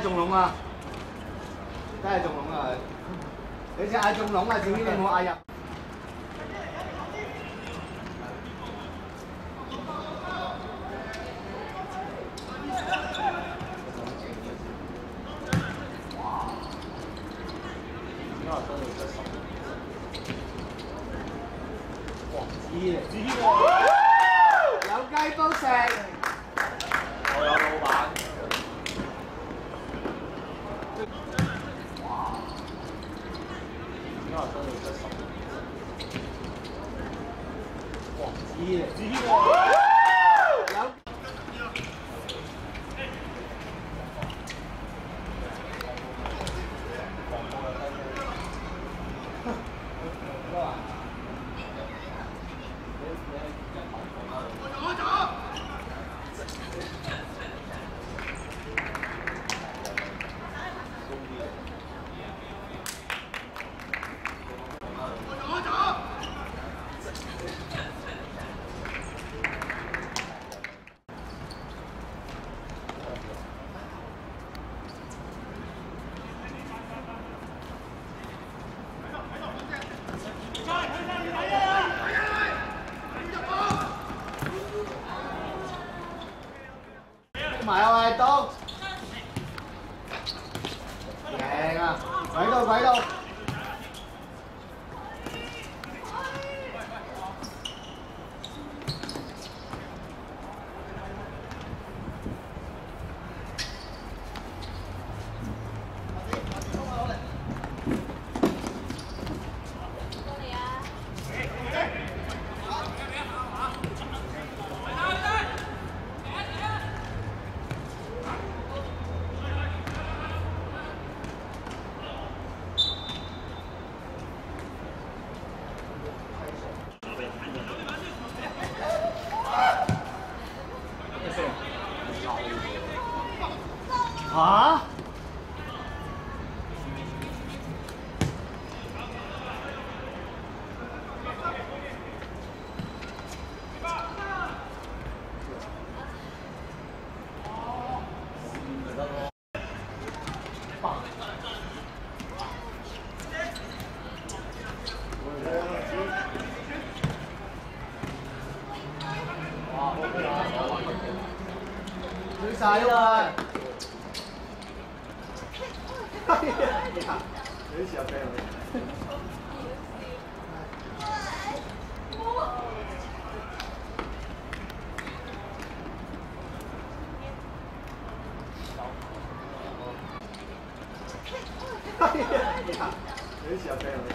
中籠啊！真係中籠啊！你只嗌中籠啊，至於你冇嗌入。子喎，有雞煲食。我有老闆。哇！子喎。埋啊喂，到，贏啊！鬼到鬼到！嚇！追曬啦！有啲似阿 Ben 有啲似阿 Ben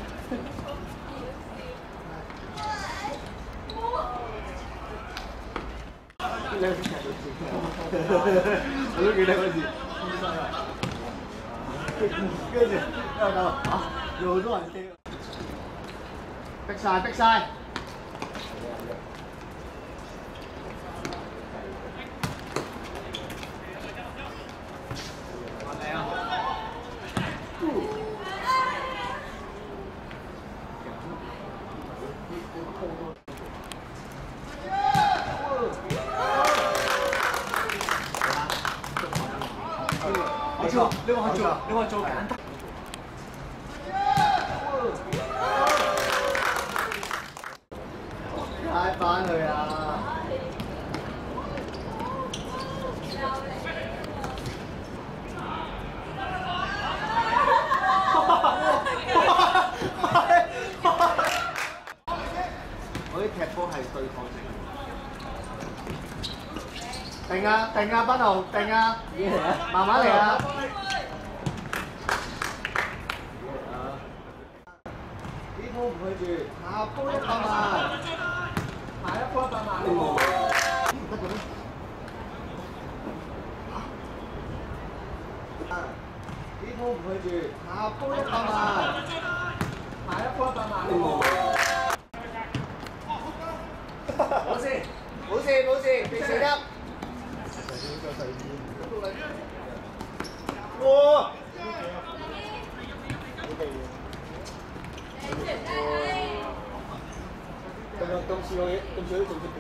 兩隻都似，我都記得嗰時。跟住又到啊，有好多人踢，逼晒逼晒。嚟啊！你話做簡單。拉翻去啊！我啲踢波係對抗性。定啊定啊，斌豪定啊！慢慢嚟啊！呢鋪唔去住，下鋪100萬，下一鋪100萬。唔得嘅咩？呢鋪唔去住，下鋪100萬，下一鋪100萬。冇事冇事冇事，別死得。哇！咁似我嘢，咁似都做出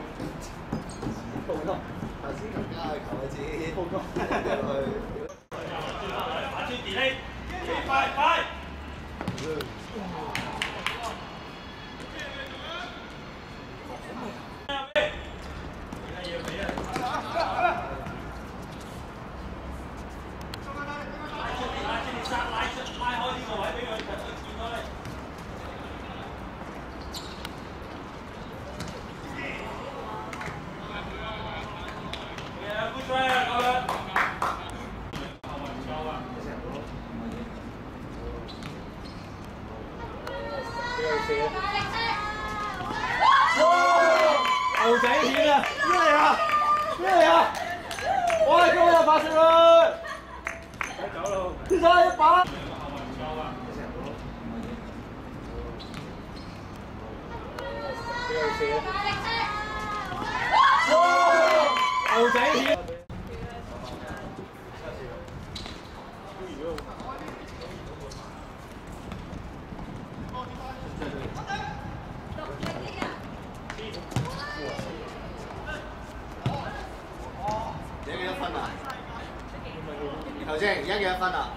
報咯。頭先同家去求佢自己報咯，去。 氣，快快！ 牛仔片啊！咩嚟啊？咩嚟啊？喂，今日又發射啦！使走咯！先生一把。牛仔片。而家幾多分啊？頭先而家幾多分啊？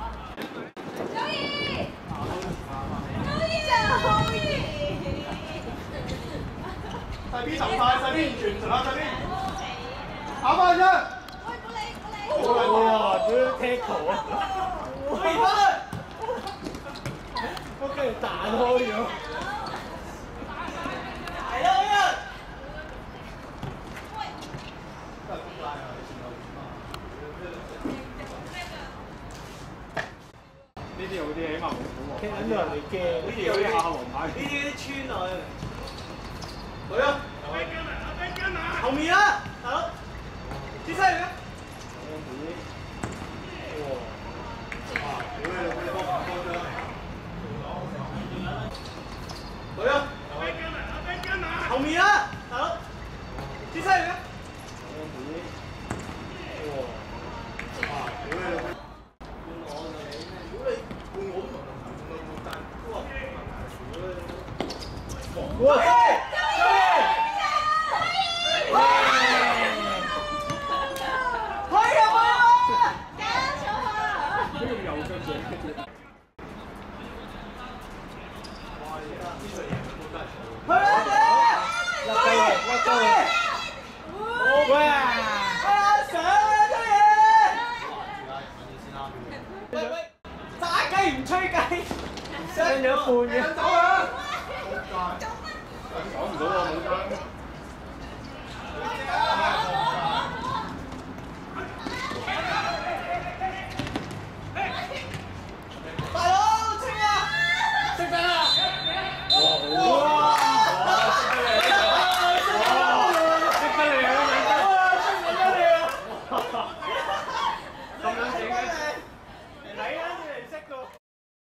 細 B 沉快，細 B 完全上細 B， 跑翻出。哇！屌 tackle 啊！可以翻。我跟住彈開咗。係咯，呢啲好啲，起碼冇黃牌。聽到人哋驚，呢啲有啲下黃牌。呢啲穿落去。去啊！後面啊，大佬，啲犀利嘅。哇！屌你老母，幫張。去啊！後面啊，大佬，啲犀利嘅。哇！屌你老母。哇！炸雞唔吹雞，傷咗半嘅。